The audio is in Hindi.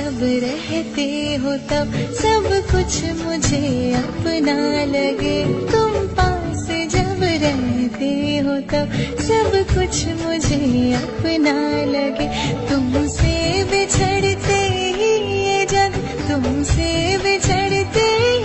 जब रहते हो तब सब कुछ मुझे अपना लगे, तुम पास जब रहते हो तब सब कुछ मुझे अपना लगे। तुमसे बिछड़ते ही ये जग, तुमसे बिछड़ते